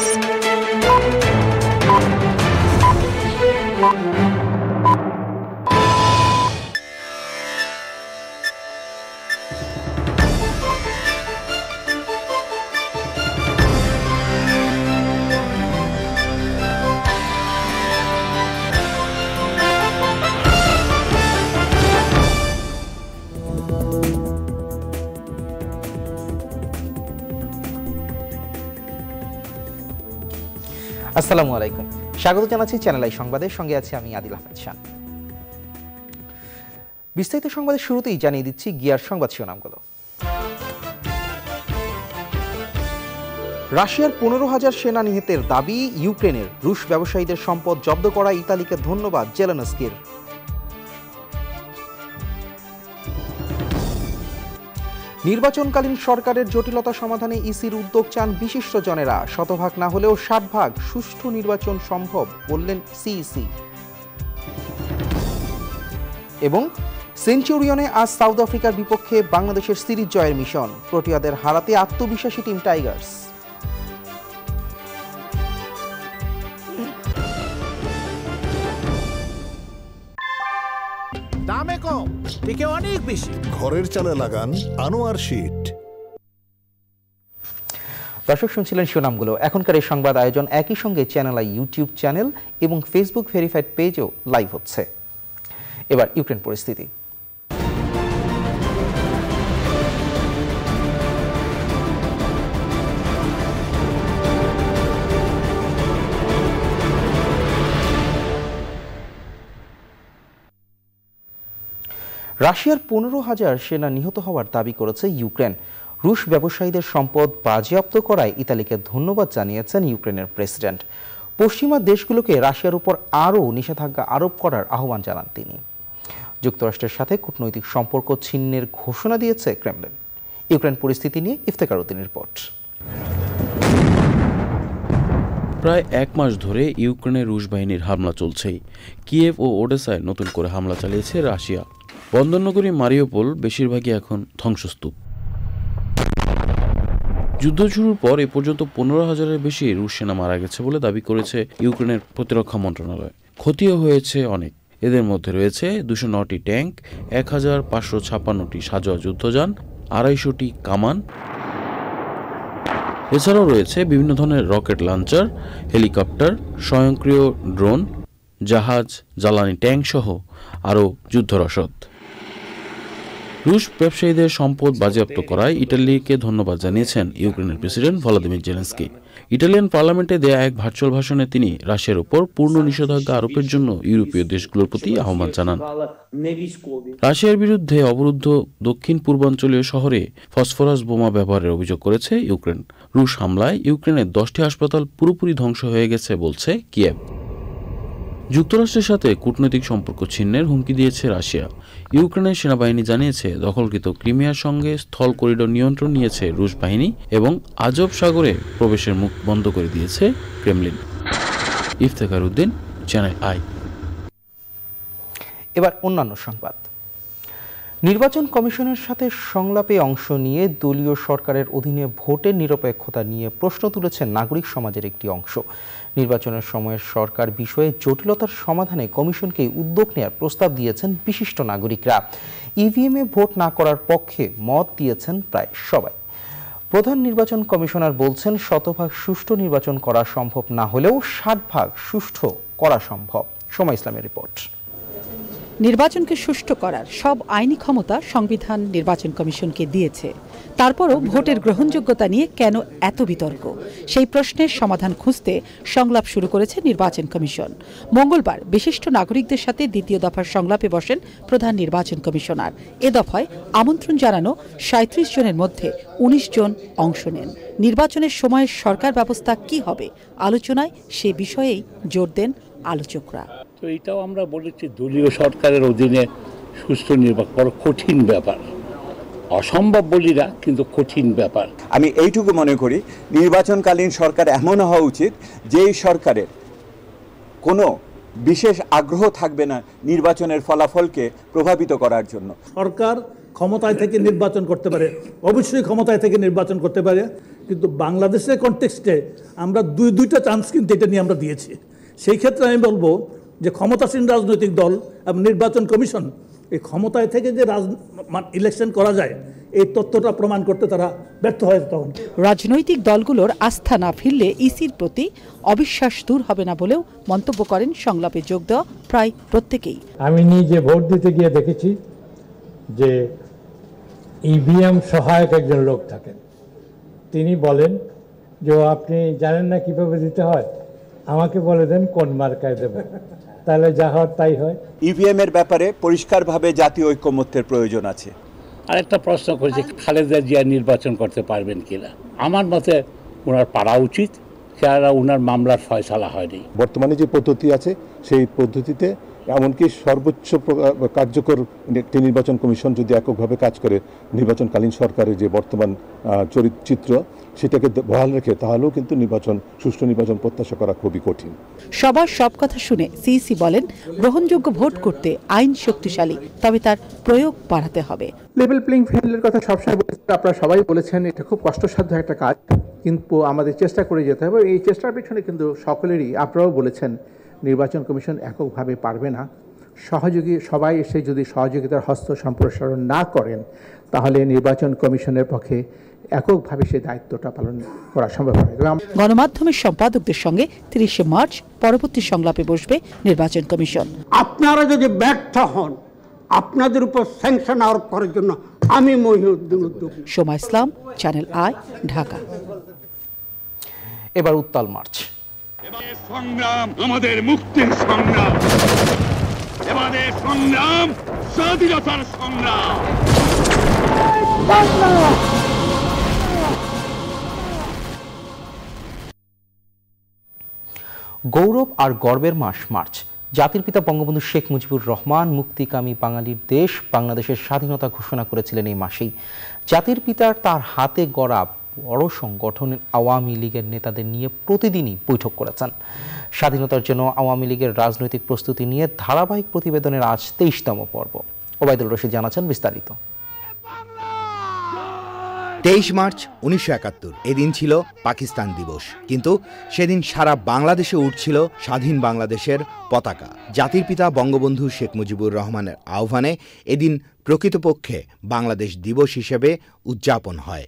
আসসালামু আলাইকুম, স্বাগত জানাচ্ছি চ্যানেল আই সংবাদের সঙ্গে আছি আমি আদিল আহমেদ শান। বিস্তারিত সংবাদের শুরুতেই জানিয়ে দিচ্ছি গিয়ার সংবাদ শিরোনামগুলো। রাশিয়ার 15,000 সেনা নিহতের দাবি ইউক্রেনের, রুশ ব্যবসায়ীদের সম্পদ জব্দ করা ইতালিকে ধন্যবাদ জেলেনস্কির। নির্বাচনকালীন সরকারের জটিলতা সমাধানে ইসির উদ্যোগ চান বিশিষ্টজনেরা, শতভাগ না হলেও 60 সুষ্ঠু নির্বাচন সম্ভব বললেন সিইসি। এবং সেঞ্চুরিয়নে আজ সাউথ আফ্রিকার বিপক্ষে বাংলাদেশের সিরিজ জয়ের মিশন, প্রোটিয়াদের হারাতে আত্মবিশ্বাসী টিম টাইগার্স। দামে কম, টিকে অনেক বেশি। ঘরের চালে লাগান আনোয়ার শীট। দর্শক শুনছিলেন শিরোনামগুলো। এখনকার এই সংবাদ আয়োজন একই সঙ্গে চ্যানেল আই ইউটিউব চ্যানেল এবং ফেসবুক ভেরিফাইড পেজও লাইভ হচ্ছে। এবার ইউক্রেন পরিস্থিতি। রাশিয়ার 15,000 সেনা নিহত হওয়ার দাবি করেছে ইউক্রেন। রুশ ব্যবসায়ীদের সম্পদ বাজেয়াপ্ত করায় ইতালিকে ধন্যবাদ জানিয়েছেন ইউক্রেনের প্রেসিডেন্ট। পশ্চিমা দেশগুলোকে রাশিয়ার উপর আরও নিষেধাজ্ঞা আরোপ করার আহ্বান জানান তিনি। যুক্তরাষ্ট্রের সাথে কূটনৈতিক সম্পর্ক ছিন্নের ঘোষণা দিয়েছে ক্রেমলিন। ইউক্রেন পরিস্থিতি নিয়ে ইফতেখার উদ্দিনের রিপোর্ট। প্রায় এক মাস ধরে ইউক্রেনের রুশ বাহিনীর হামলা চলছেই। কিয়েভ ও ওডেসায় নতুন করে হামলা চালিয়েছে রাশিয়া। বন্দরনগরী মারিউপোল বেশিরভাগই এখন ধ্বংসস্তূপ। যুদ্ধ শুরুর পর এ পর্যন্ত 15,000-এর বেশি রুশ সেনা মারা গেছে বলে দাবি করেছে ইউক্রেনের প্রতিরক্ষা মন্ত্রণালয়। ক্ষতিও হয়েছে অনেক। এদের মধ্যে রয়েছে 209টি ট্যাঙ্ক, 1,556টি সাজোয়া যুদ্ধযান, 250টি কামান। এছাড়াও রয়েছে বিভিন্ন ধরনের রকেট লঞ্চার, হেলিকপ্টার, স্বয়ংক্রিয় ড্রোন, জাহাজ, জ্বালানি ট্যাঙ্ক সহ আরও যুদ্ধরসদ। রুশ ব্যবসায়ীদের সম্পদ বাজেয়াপ্ত করায় ইটালিকে ধন্যবাদ জানিয়েছেন ইউক্রেনের প্রেসিডেন্ট ভলোদিমির জেলেনস্কি। ইটালিয়ান পার্লামেন্টে দেয়া এক ভার্চুয়াল ভাষণে তিনি রাশিয়ার উপর পূর্ণ নিষেধাজ্ঞা আরোপের জন্য ইউরোপীয় দেশগুলোর প্রতি আহ্বান জানান। রাশিয়ার বিরুদ্ধে অবরুদ্ধ দক্ষিণ পূর্বাঞ্চলীয় শহরে ফসফরাস বোমা ব্যবহারের অভিযোগ করেছে ইউক্রেন। রুশ হামলায় ইউক্রেনের 10টি হাসপাতাল পুরোপুরি ধ্বংস হয়ে গেছে বলছে কিয়েভ। যুক্তরাষ্ট্রের সাথে কূটনৈতিক সম্পর্ক ছিন্নের হুমকি দিয়েছে রাশিয়া। ইউক্রেনের সেনাবাহিনী জানিয়েছে দখলকৃত ক্রিমিয়ার সঙ্গে স্থল করিডোর নিয়ন্ত্রণ নিয়েছে রুশ বাহিনী এবং আজব সাগরে প্রবেশের মুখ বন্ধ করে দিয়েছে Kremlin. Iftekhar Uddin, Channel I. এবার অন্যান্য সংবাদ। নির্বাচন কমিশনের সাথে সংলাপে অংশ নিয়ে দলীয় সরকারের অধীনে ভোটের নিরপেক্ষতা নিয়ে প্রশ্ন তুলেছে নাগরিক সমাজের একটি অংশ। নির্বাচনের সময় সরকার বিষয়ে জটিলতার সমাধানে কমিশনকে উদ্যোগ নেওয়ার প্রস্তাব দিয়েছেন বিশিষ্ট নাগরিকরা। ইভিএমে ভোট না করার পক্ষে মত দিয়েছেন প্রায় সবাই। প্রধান নির্বাচন কমিশনার বলছেন 100% সুষ্ঠু নির্বাচন করা সম্ভব না হলেও 60% সুষ্ঠু করা সম্ভব। সময় ইসলামের রিপোর্ট। নির্বাচনকে সুষ্ঠু করার সব আইনি ক্ষমতা সংবিধান নির্বাচন কমিশনকে দিয়েছে। তারপরও ভোটের গ্রহণযোগ্যতা নিয়ে কেন এত বিতর্ক, সেই প্রশ্নের সমাধান খুঁজতে সংলাপ শুরু করেছে নির্বাচন কমিশন। মঙ্গলবার বিশিষ্ট নাগরিকদের সাথে দ্বিতীয় দফার সংলাপে বসেন প্রধান নির্বাচন কমিশনার। এ দফায় আমন্ত্রণ জানানো 37 জনের মধ্যে 19 জন অংশ নেন। নির্বাচনের সময় সরকার ব্যবস্থা কি হবে, আলোচনায় সে বিষয়েই জোর দেন আলোচকরা। তো এটাও আমরা বলেছি, দলীয় সরকারের অধীনে সুষ্ঠু নির্বাচন বড় কঠিন ব্যাপার। অসম্ভব বলি না, কিন্তু কঠিন ব্যাপার। আমি এইটুকু মনে করি, নির্বাচনকালীন সরকার এমন হওয়া উচিত যেই সরকারের কোনো বিশেষ আগ্রহ থাকবে না নির্বাচনের ফলাফলকে প্রভাবিত করার জন্য। সরকার ক্ষমতায় থেকে নির্বাচন করতে পারে, অবশ্যই ক্ষমতায় থেকে নির্বাচন করতে পারে, কিন্তু বাংলাদেশের কনটেক্সটে আমরা দুইটা চান্স কিন্তু এটা নিয়ে আমরা দিয়েছি। সেই ক্ষেত্রে আমি বলবো যে ক্ষমতাসীন রাজনৈতিক দল এবং নির্বাচন কমিশন এই ক্ষমতায় থেকে যে ইলেকশন করা যায় এই তথ্যটা প্রমাণ করতে তারা ব্যর্থ হয়েছে। তখন রাজনৈতিক দলগুলোর আস্থা না ফিরলে ইসির প্রতি অবিশ্বাস দূর হবে না বলেও মন্তব্য করেন সংলাপে যোগ দেওয়া প্রায় প্রত্যেকেই। আমি নিজে ভোট দিতে গিয়ে দেখেছি যে ইভিএম সহায়ক একজন লোক থাকেন, তিনি বলেন যে আপনি জানেন না কিভাবে দিতে হয়, আমাকে বলে দেন কোন মার্কায় দেবেন, তাহলে যা হয় তাই হয়। ইভিএম এর ব্যাপারে পরিষ্কারভাবে জাতীয় ঐকমত্যের প্রয়োজন আছে। আরেকটা প্রশ্ন করেছে খালেদা জিয়া নির্বাচন করতে পারবেন কিনা। আমার মতে ওনার পারা উচিত, কেননা ওনার মামলার ফয়সালা হয়নি। বর্তমানে যে পদ্ধতি আছে সেই পদ্ধতিতে এমনকি সর্বোচ্চ কার্যকর একটি নির্বাচন কমিশন যদি এককভাবে কাজ করে নির্বাচনকালীন সরকারের যে বর্তমান চিত্র সেটাকে বহাল রেখে, তাহলেও কিন্তু সুষ্ঠু নির্বাচন প্রত্যাশা করা খুবই কঠিন। সবার সব কথা শুনে সিইসি বলেন গ্রহণযোগ্য ভোট করতে আইন শক্তিশালী, তবে তার প্রয়োগ বাড়াতে হবে। লেভেল প্লেইং ফিল্ডের কথা সবসময় বলেছেন, আপনারা সবাই বলেছেন এটা খুব কষ্টসাধ্য একটা কাজ, কিন্তু আমাদের চেষ্টা করে যেতে হবে। এই চেষ্টার পেছনে কিন্তু সকলেরই, আপনারাও বলেছেন নির্বাচন কমিশন এককভাবে পারবে না, সহযোগী সবাই এসে যদি সহযোগিতার হস্ত সম্প্রসারণ না করেন তাহলে নির্বাচন কমিশনের পক্ষে এককভাবে সে দায়িত্বটা পালন করা সম্ভব হবে। গণমাধ্যমের সম্পাদকদের সঙ্গে 30 মার্চ পরবর্তী সংলাপে বসবে নির্বাচন কমিশন। আপনারা যদি ব্যর্থ হন, আপনাদের উপর স্যাংশন আরোপ করার জন্য আমি মহিউদ্দিন উদ্যোগী। Soma Islam, Channel I, Dhaka. এবার উত্তাল মার্চ। সংগ্রাম আমাদের মুক্তির সংগ্রাম, এবারে সংগ্রাম স্বাধীনতার সংগ্রাম। গৌরব আর গর্বের মাস মার্চ। জাতির পিতা বঙ্গবন্ধু শেখ মুজিবুর রহমান মুক্তিকামী বাঙালির দেশ বাংলাদেশের স্বাধীনতা ঘোষণা করেছিলেন এই মাসেই। জাতির পিতার তার হাতে গড়া বড় সংগঠন আওয়ামী লীগের নেতাদের নিয়ে প্রতিদিনই বৈঠক করেছেন। স্বাধীনতার জন্য আওয়ামী লীগের রাজনৈতিক প্রস্তুতি নিয়ে ধারাবাহিক প্রতিবেদনের আজ 23তম পর্ব। ওবায়দুল রশিদ জানাচ্ছেন বিস্তারিত। 23 মার্চ 1971 এদিন ছিল পাকিস্তান দিবস, কিন্তু সেদিন সারা বাংলাদেশে উঠছিল স্বাধীন বাংলাদেশের পতাকা। জাতির পিতা বঙ্গবন্ধু শেখ মুজিবুর রহমানের আহ্বানে এদিন প্রকৃতপক্ষে বাংলাদেশ দিবস হিসেবে উদযাপন হয়।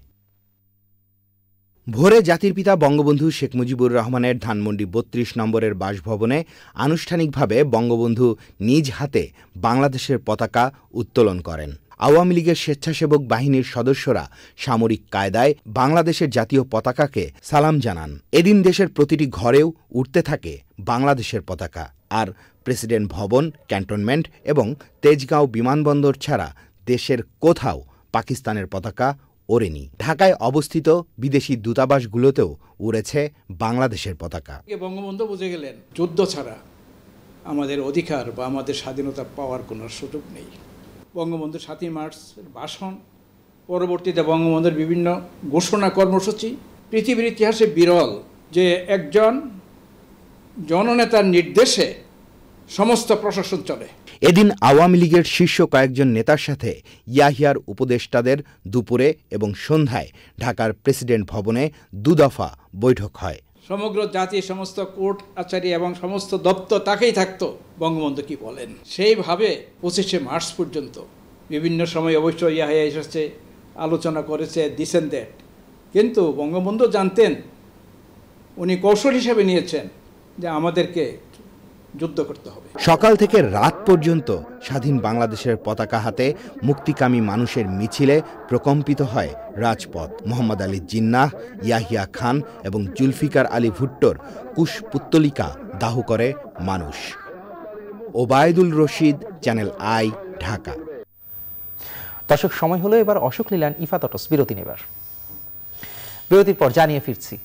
ভোরে জাতির পিতা বঙ্গবন্ধু শেখ মুজিবুর রহমানের ধানমন্ডি 32 নম্বরের বাসভবনে আনুষ্ঠানিকভাবে বঙ্গবন্ধু নিজ হাতে বাংলাদেশের পতাকা উত্তোলন করেন। আওয়ামী লীগের স্বেচ্ছাসেবক বাহিনীর সদস্যরা সামরিক কায়দায় বাংলাদেশের জাতীয় পতাকাকে সালাম জানান। এদিন দেশের প্রতিটি ঘরেও উঠতে থাকে বাংলাদেশের পতাকা, আর প্রেসিডেন্ট ভবন, ক্যান্টনমেন্ট এবং তেজগাঁও বিমানবন্দর ছাড়া দেশের কোথাও পাকিস্তানের পতাকা ওড়েনি। ঢাকায় অবস্থিত বিদেশি দূতাবাসগুলোতেও উড়েছে বাংলাদেশের পতাকা। বঙ্গবন্ধু বুঝে গেলেন যুদ্ধ ছাড়া আমাদের অধিকার বা আমাদের স্বাধীনতা পাওয়ার কোনো সুযোগ নেই। বঙ্গবন্ধুর 7 মার্চের ভাষণ, পরবর্তীতে বঙ্গবন্ধুর বিভিন্ন ঘোষণা কর্মসূচি পৃথিবীর ইতিহাসে বিরল, যে একজন জননেতার নির্দেশে সমস্ত প্রশাসন চলে। এদিন আওয়ামী লীগের শীর্ষ কয়েকজন নেতার সাথে ইয়াহিয়ার উপদেষ্টাদের দুপুরে এবং সন্ধ্যায় ঢাকার প্রেসিডেন্ট ভবনে 2 দফা বৈঠক হয়। সমগ্র জাতি, সমস্ত কোর্ট আচারি এবং সমস্ত দপ্তর তাকেই থাকতো বঙ্গবন্ধু কি বলেন। সেইভাবে 25 মার্চ পর্যন্ত বিভিন্ন সময় অবশ্যই ইয়াহিয়া এসেছে, আলোচনা করেছে, দিছেন দ্যাট, কিন্তু বঙ্গবন্ধু জানতেন, উনি কৌশল হিসেবে নিয়েছেন যে আমাদেরকে যুদ্ধ করতে হবে। সকাল থেকে রাত পর্যন্ত স্বাধীন বাংলাদেশের পতাকা হাতে মুক্তিকামী মানুষের মিছিলে প্রকম্পিত হয় রাজপথ। মোহাম্মদ আলী জিন্নাহ, ইয়াহিয়া খান এবং জুলফিকার আলী ভুট্টোর কুশপুত্তলিকা দাহ করে মানুষ। Obaidul Rashid, Channel I, Dhaka. দর্শক, সময় হলো এবার অশোক লীলান ইফাত অটস বিরতি নেবার। বিরতির পর জানিয়ে ফিরছি।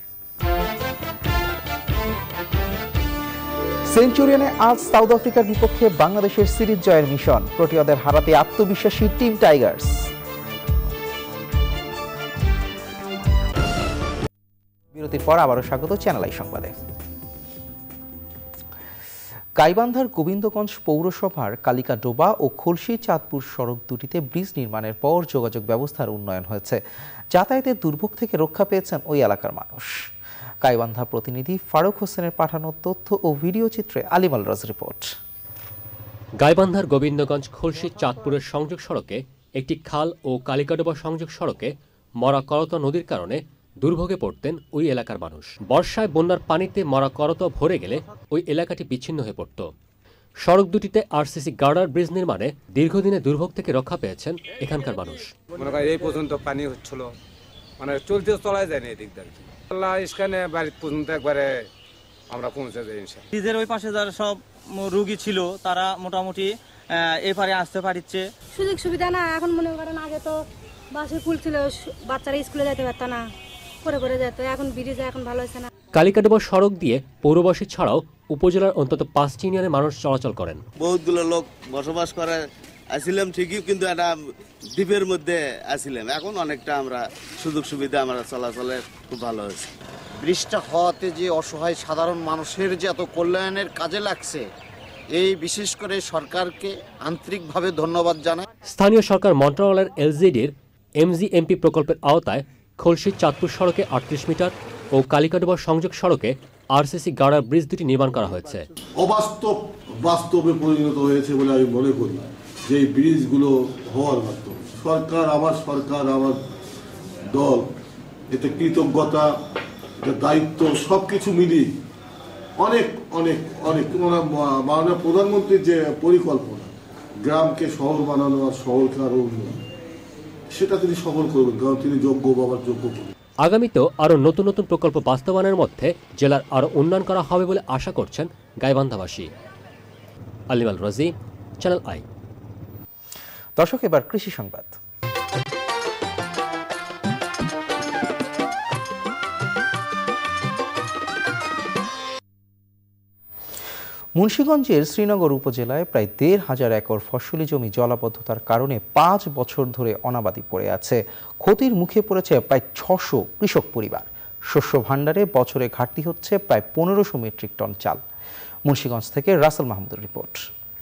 সেঞ্চুরিয়ানে আজ সাউথ আফ্রিকার বিপক্ষে বাংলাদেশের সিরিজ জয়ের মিশন। প্রোটিয়াদের হারাতে আত্মবিশ্বাসী টিম টাইগার্স। বিরতির পর আবারও স্বাগত চ্যানেল আই সংবাদে। গাইবান্ধার গোবিন্দগঞ্জ পৌরসভার কালিকাডোবা ও খুলশী চাঁদপুর সড়ক দুটিতে ব্রিজ নির্মাণের পর যোগাযোগ ব্যবস্থার উন্নয়ন হয়েছে। যাতায়াতের দুর্ভোগ থেকে রক্ষা পেয়েছেন ওই এলাকার মানুষ। গাইবান্ধা প্রতিনিধি ফারুক হোসেনের পাঠানো তথ্য ও ভিডিও চিত্রে আলিমাল রাজ রিপোর্ট। গাইবান্ধার গোবিন্দগঞ্জ খুলশী চাঁদপুরের সংযোগ সড়কে একটি খাল ও কালিকাডোবা সংযোগ সড়কে মরা করতোয়া নদীর কারণে দুর্ভোগে পড়তেন ওই এলাকার মানুষ। বর্ষায় বন্যার পানিতে মরা করতোয়া ভরে গেলে ওই এলাকাটি বিচ্ছিন্ন হয়ে পড়ত। সড়ক দুটিতে আরসিসি গার্ডার ব্রিজ নির্মাণে দীর্ঘদিনে দুর্ভোগ থেকে রক্ষা পেয়েছেন এখানকার মানুষ। মনে করেন এই পর্যন্ত পানি হচ্ছিল, মানে চলাই যায় না এদিক দিয়ে। আল্লাহ ইসখানে বাড়ি পর্যন্ত একবারে আমরা পৌঁছে যাই ইনশাআল্লাহ। ব্রিজের ওই পাশে যারা সব রোগী ছিল তারা মোটামুটি এপারে আসতে পারছে। সুযোগ সুবিধা না, এখন মনে করেন আগে তো বাসের পুল ছিল, বাচ্চারা স্কুলে যেতে পারত না, করে যেত। এখন ব্রিজ এখন ভালো হয়েছে না। কালিকাডোবা সড়ক দিয়ে পৌরবাসী ছাড়াও উপজেলার অন্তত 5টি ইউনিয়নের মানুষ চলাচল করেন। বহুতগুলো লোক বসবাস করে আসছিলাম ঠিকই, কিন্তু একটা দ্বীপের মধ্যে আসছিলাম। এখন অনেকটা আমরা সুযোগ সুবিধা আমরা চলাচলে খুব ভালো হয়েছে। ব্রিজটা হওয়াতে যে অসহায় সাধারণ মানুষের যে এত কল্যাণের কাজে লাগছে, এই বিশেষ করে সরকারকে আন্তরিকভাবে ধন্যবাদ জানাই। স্থানীয় সরকার মন্ত্রণালয়ের এলজিডির এমজিএমপি প্রকল্পের আওতায় খুলশী চাঁদপুর সড়কে 38 মিটার ও কালিকাডোবা সংযোগ সড়কে আরসিসি গার্ডার ব্রিজ দুটি নির্মাণ করা হয়েছে। বাস্তবে পরিণত হয়েছে বলে আমি মনে করি যে এই ব্রিজগুলো হওয়ার মাধ্যমে সরকার আমার দল এতে কৃতজ্ঞতা, দায়িত্ব সবকিছু মিলিয়ে অনেক অনেক অনেক মাননীয় প্রধানমন্ত্রীর যে পরিকল্পনা গ্রামকে শহর বানানো আর শহরকে আরো উন্নয়ন, সেটা তিনি সফল করবেন, কারণ তিনি যোগ্য বাবার যোগ্য করবেন। আগামীতেও আরও নতুন নতুন প্রকল্প বাস্তবায়নের মধ্যে জেলার আরও উন্নয়ন করা হবে বলে আশা করছেন গাইবান্ধাবাসী। আলিমাল রাজি, চ্যানেল আই। দর্শক, এবার কৃষি সংবাদ। মুন্সিগঞ্জের শ্রীনগর উপজেলায় প্রায় ১,৫০০ একর ফসলি জমি জলাবদ্ধতার কারণে ৫ বছর ধরে অনাবাদি পড়ে আছে। ক্ষতির মুখে পড়েছে প্রায় ৬০০ কৃষক পরিবার। শস্য ভাণ্ডারে বছরে ঘাটতি হচ্ছে প্রায় ১৫০০ মেট্রিক টন চাল। মুন্সিগঞ্জ থেকে রাসেল মাহমুদের report.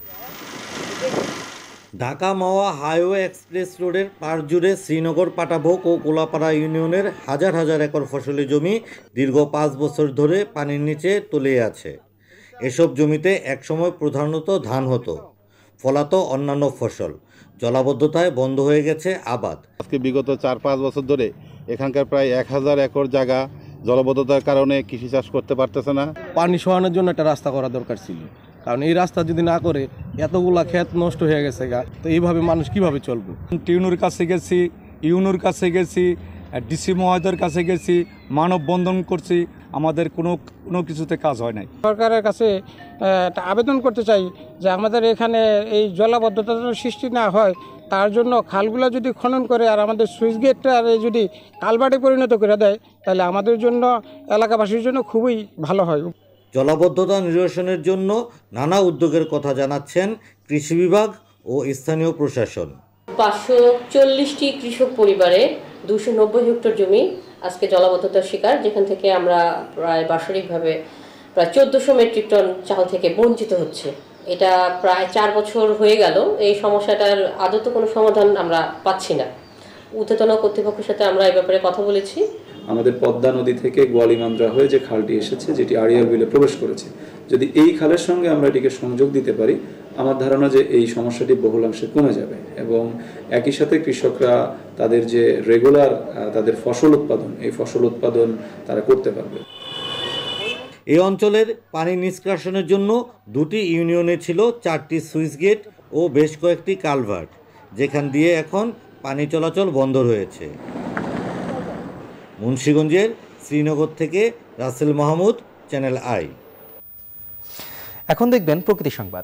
Dhaka Mawa highway express রোডের পাড় জুড়ে শ্রীনগর, পাটাভোগ ও কোলাপাড়া ইউনিয়নের হাজার হাজার একর ফসলি জমি দীর্ঘ ৫ বছর ধরে পানির নিচে তলিয়ে আছে। এসব জমিতে একসময় প্রধানত ধান হতো, ফলাতো অন্যান্য ফসল। জলাবদ্ধতায় বন্ধ হয়ে গেছে আবাদ। আজকে বিগত ৪-৫ বছর ধরে এখানকার প্রায় ১,০০০ একর জায়গা জলাবদ্ধতার কারণে কৃষি চাষ করতে পারতেছে না। পানি সরানোর জন্য একটা রাস্তা করা দরকার ছিল, কারণ এই রাস্তা যদি না করে এতগুলা ক্ষেত নষ্ট হয়ে গেছে গা, তো এইভাবে মানুষ কিভাবে চলবে। টিউনুর কাছে গেছি, ইউনুর কাছে গেছি, ডিসি মহোদয়ের কাছে গেছি, মানববন্ধন করছি, আমাদের কোনো কিছুতে কাজ হয় নাই। সরকারের কাছে একটা আবেদন করতে চাই যে আমাদের এখানে এই জলাবদ্ধতার সৃষ্টি না হয়, তার জন্য খালগুলো যদি খনন করে আর আমাদের সুইচ গেটটা যদি কালভার্টে পরিণত করে দেয়, তাহলে আমাদের জন্য, এলাকাবাসীর জন্য খুবই ভালো হয়। জলাবদ্ধতা নিরসনের জন্য নানা উদ্যোগের কথা জানাচ্ছেন কৃষি বিভাগ ও স্থানীয় প্রশাসন। ৫৪০টি কৃষক পরিবারে ২৯০ হেক্টর জমি আজকে জলাবদ্ধতার শিকার, যেখান থেকে আমরা প্রায় বার্ষিকভাবে প্রায় ১৪০০ মেট্রিক টন চাল থেকে বঞ্চিত হচ্ছে। এটা প্রায় ৪ বছর হয়ে গেল। এই সমস্যাটার আদত কোনো সমাধান আমরা পাচ্ছি না। ঊর্ধ্বতন কর্তৃপক্ষের সাথে আমরা এই ব্যাপারে কথা বলেছি। আমাদের পদ্মা নদী থেকে গোয়ালিমান্দ্রা হয়ে যে খালটি এসেছে, যেটি আড়িয়াল বিলে প্রবেশ করেছে, যদি এই খালের সঙ্গে আমরা এটিকে সংযোগ দিতে পারি, আমার ধারণা যে এই সমস্যাটি বহুলাংশে কমে যাবে এবং একই সাথে কৃষকরা তাদের যে রেগুলার তাদের ফসল উৎপাদন, এই ফসল উৎপাদন তারা করতে পারবে। এই অঞ্চলের পানি নিষ্কাশনের জন্য 2টি ইউনিয়নে ছিল 4টি সুইচ গেট ও বেশ কয়েকটি কালভার্ট, যেখান দিয়ে এখন পানি চলাচল বন্ধ রয়েছে। মুন্সিগঞ্জের শ্রীনগর থেকে রাসেল মাহমুদ, চ্যানেল আই। এখন দেখবেন প্রকৃতি সংবাদ।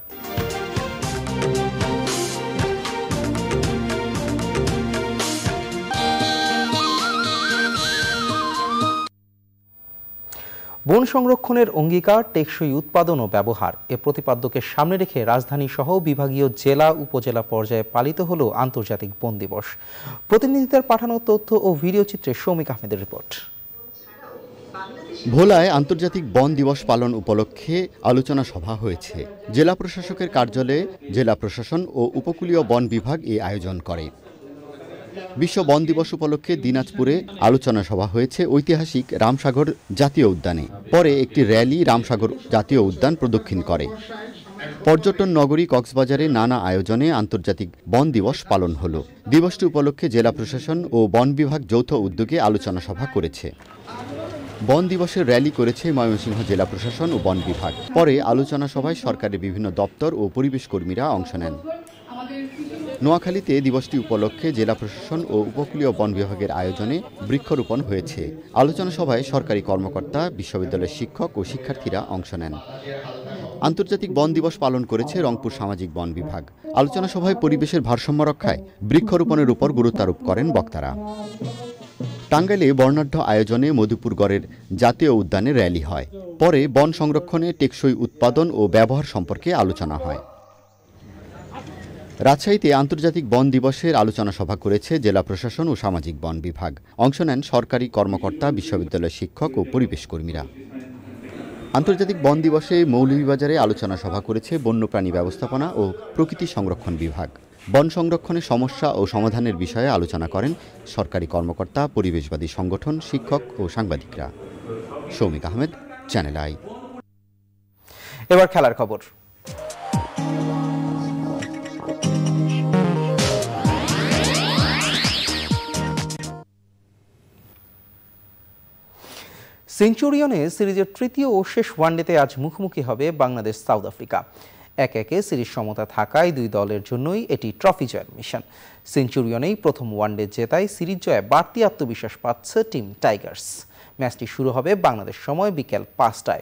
বন সংরক্ষণের অঙ্গীকার, টেকসই উৎপাদন ও ব্যবহার, এ প্রতিপাদ্যকে সামনে রেখে রাজধানী সহ বিভাগীয় জেলা উপজেলা পর্যায়ে পালিত হল আন্তর্জাতিক বন দিবস। প্রতিনিধিদের পাঠানো তথ্য ও ভিডিও চিত্রে সৌমিক আহমেদের রিপোর্ট। ভোলায় আন্তর্জাতিক বন দিবস পালন উপলক্ষে আলোচনা সভা হয়েছে। জেলা প্রশাসকের কার্যালয়ে জেলা প্রশাসন ও উপকূলীয় বন বিভাগ এই আয়োজন করে। বিশ্ব বন দিবস উপলক্ষে দিনাজপুরে আলোচনা সভা হয়েছে ঐতিহাসিক রামসাগর জাতীয় উদ্যানে। পরে একটি র্যালি রামসাগর জাতীয় উদ্যান প্রদক্ষিণ করে। পর্যটন নগরী কক্সবাজারে নানা আয়োজনে আন্তর্জাতিক বন দিবস পালন হলো। দিবসটি উপলক্ষে জেলা প্রশাসন ও বন বিভাগ যৌথ উদ্যোগে আলোচনা সভা করেছে। বন দিবসের র্যালি করেছে ময়মনসিংহ জেলা প্রশাসন ও বন বিভাগ। পরে আলোচনা সভায় সরকারের বিভিন্ন দপ্তর ও পরিবেশ কর্মীরা অংশ নেন। নোয়াখালীতে দিবসটি উপলক্ষে জেলা প্রশাসন ও উপকূলীয় বন বিভাগের আয়োজনে বৃক্ষরোপণ হয়েছে। আলোচনা সভায় সরকারি কর্মকর্তা, বিশ্ববিদ্যালয়ের শিক্ষক ও শিক্ষার্থীরা অংশ নেন। আন্তর্জাতিক বন দিবস পালন করেছে রংপুর সামাজিক বন বিভাগ। আলোচনা সভায় পরিবেশের ভারসাম্য রক্ষায় বৃক্ষরোপণের উপর গুরুত্বারোপ করেন বক্তারা। টাঙ্গাইলে বর্ণাঢ্য আয়োজনে মধুপুরগড়ের জাতীয় উদ্যানে র্যালি হয়। পরে বন সংরক্ষণে টেকসই উৎপাদন ও ব্যবহার সম্পর্কে আলোচনা হয়। রাজশাহীতে আন্তর্জাতিক বন দিবসের আলোচনা সভা করেছে জেলা প্রশাসন ও সামাজিক বন বিভাগ। অংশ নেন সরকারি কর্মকর্তা, বিশ্ববিদ্যালয়ের শিক্ষক ও পরিবেশ কর্মীরা। আন্তর্জাতিক বন দিবসে মৌলভীবাজারে আলোচনা সভা করেছে বন্যপ্রাণী ব্যবস্থাপনা ও প্রকৃতি সংরক্ষণ বিভাগ। বন সংরক্ষণের সমস্যা ও সমাধানের বিষয়ে আলোচনা করেন সরকারি কর্মকর্তা, পরিবেশবাদী সংগঠন, শিক্ষক ও সাংবাদিকরা। Shoumik Ahmed, Channel I. এবার খেলার খবর। সেঞ্চুরিয়নে সিরিজের তৃতীয় ও শেষ ওয়ানডেতে আজ মুখোমুখি হবে বাংলাদেশ সাউথ আফ্রিকা। একে সিরিজ সমতা থাকায় দুই দলের জন্যই এটি ট্রফি জয়ের মিশন। সেঞ্চুরিয়নেই প্রথম ওয়ানডে জেতায় সিরিজ জয়ে বাড়তি আত্মবিশ্বাস পাচ্ছে টিম টাইগার্স। ম্যাচটি শুরু হবে বাংলাদেশ সময় বিকেল 5টায়।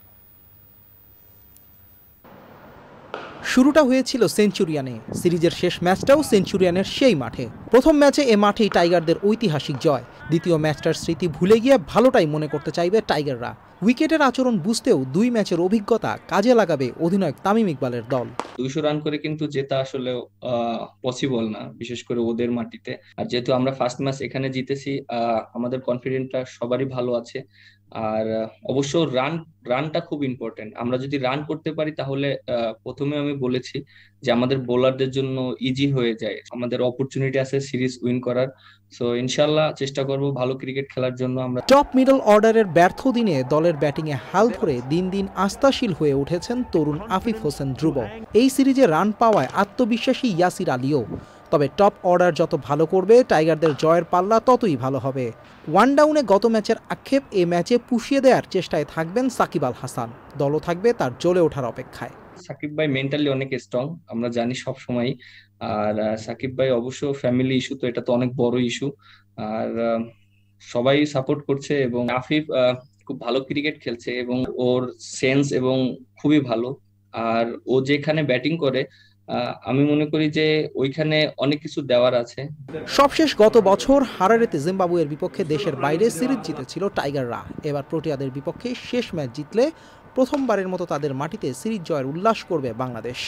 শুরুটা হয়েছিল সেঞ্চুরিয়ানে, সিরিজের শেষ ম্যাচটাও সেঞ্চুরিয়ানের সেই মাঠে। প্রথম ম্যাচে এ মাঠেই টাইগারদের ঐতিহাসিক জয়। দ্বিতীয় ম্যাচটার স্মৃতি ভুলে গিয়ে ভালোটাই মনে করতে চাইবে টাইগাররা। উইকেটের আচরণ বুঝতেও দুই ম্যাচের অভিজ্ঞতা কাজে লাগাবে অধিনায়ক তামিম ইকবালের দল। 200 রান করে কিন্তু জেতা আসলে পসিবল না, বিশেষ করে ওদের মাটিতে। আর যেহেতু আমরা ফার্স্ট ম্যাচ এখানে জিতেছি, আমাদের কনফিডেন্টটা সবারই ভালো আছে। আর অবশ্য রানটা খুব ইম্পর্টেন্ট। আমরা যদি রান করতে পারি তাহলে প্রথমে আমি বলেছি যে আমাদের বোলারদের জন্য ইজি হয়ে যায়, আমাদের অপরচুনিটি আছে সিরিজ উইন করার। সো ইনশাল্লাহ চেষ্টা করব ভালো ক্রিকেট খেলার জন্য। আমরা টপ মিডল অর্ডারের ব্যর্থ দিনে দলের ব্যাটিংয়ে হাল ধরে দিন দিন আস্থাশীল হয়ে উঠেছেন তরুণ আফিফ হোসেন ধ্রুব। এই সিরিজে রান পাওয়ায় আত্মবিশ্বাসী ইয়াসির আলীও। তবে টপ অর্ডার যত ভালো করবে, টাইগারদের জয়ের পাল্লা ততই ভালো হবে। ওয়ান ডাউনে গত ম্যাচের আক্ষেপ এ ম্যাচে পুষিয়ে দেওয়ার চেষ্টায় থাকবেন সাকিব আল হাসান। দলও থাকবে তার জ্বলে ওঠার অপেক্ষায়। সাকিব ভাই মেন্টালি অনেক স্ট্রং, আমরা জানি সব সময়। আর সাকিব ভাই অবশ্য ফ্যামিলি ইস্যু, তো এটা তো অনেক বড় ইস্যু। আর সবাই সাপোর্ট করছে এবং আফিফ খুব ভালো ক্রিকেট খেলছে এবং ওর সেন্স এবং খুবই ভালো। আর ও যেখানে ব্যাটিং করে আমি মনে করি যে ওইখানে অনেক কিছু দেওয়ার আছে। সবশেষ গত বছর হারারেতে জিম্বাবুয়ের বিপক্ষে দেশের বাইরে সিরিজ জিতেছিল টাইগাররা। এবার প্রোটিয়াদের বিপক্ষে শেষ ম্যাচ জিতলে প্রথমবারের মতো তাদের মাটিতে সিরিজ জয়ের উল্লাস করবে Bangladesh.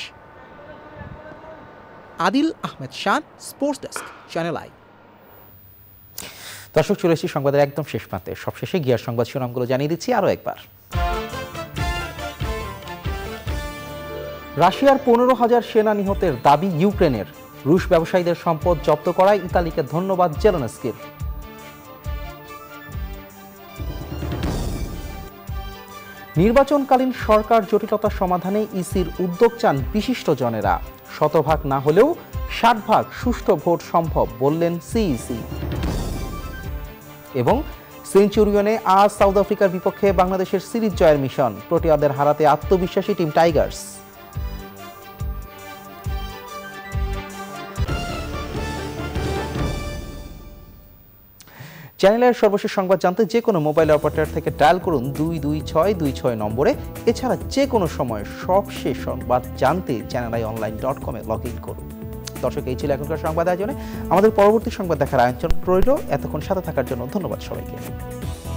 Adil Ahmed Shan, sports desk, Channel I. দর্শক, চলে এসেছি সংবাদের একদম শেষ প্রান্তে। সবশেষে গিয়ার সংবাদ শিরোনামগুলো জানিয়ে দিচ্ছি আরও একবার। রাশিয়ার 15,000 সেনা নিহতের দাবি ইউক্রেনের। রুশ ব্যবসায়ীদের সম্পদ জব্দ করায় ইতালিকে ধন্যবাদ জেলেনস্কির। নির্বাচনকালীন সরকার জটিলতা সমাধানে ইসির উদ্যোগ চান বিশিষ্টজনেরা। 100% না হলেও 60% সুষ্ঠু ভোট সম্ভব বললেন সিইসি। এবং সেঞ্চুরিয়নে আজ সাউথ আফ্রিকার বিপক্ষে বাংলাদেশের সিরিজ জয়ের মিশন। প্রোটিয়াদের হারাতে আত্মবিশ্বাসী টিম টাইগার্স। চ্যানেলের সর্বশেষ সংবাদ জানতে যে কোনো মোবাইল অপারেটর থেকে ডায়াল করুন 22626 নম্বরে। এছাড়া যে কোনো সময় সবশেষ সংবাদ জানতে channelionline.com-এ লগ ইন করুন। দর্শক, এই ছিল এখনকার সংবাদ আয়োজনে। আমাদের পরবর্তী সংবাদ দেখার আয়োজন রইল। এতক্ষণ সাথে থাকার জন্য ধন্যবাদ সবাইকে।